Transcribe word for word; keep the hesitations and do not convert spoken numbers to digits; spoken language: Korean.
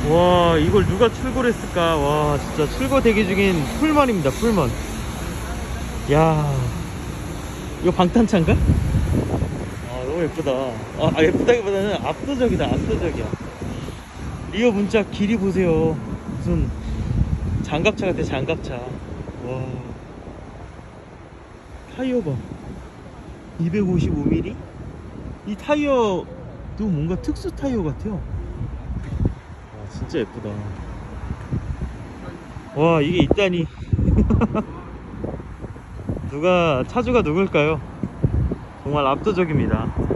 와, 이걸 누가 출고를 했을까? 와, 진짜 출고 대기 중인 풀먼입니다, 풀먼. 야, 이거 방탄차인가? 아, 너무 예쁘다. 아, 아, 예쁘다기보다는 압도적이다, 압도적이야. 리어 문자 길이 보세요. 무슨 장갑차 같아, 장갑차. 와, 타이어 봐. 이백오십오 밀리미터? 이 타이어도 뭔가 특수 타이어 같아요. 와, 진짜 예쁘다. 와, 이게 있다니. 누가 차주가 누굴까요? 정말 압도적입니다.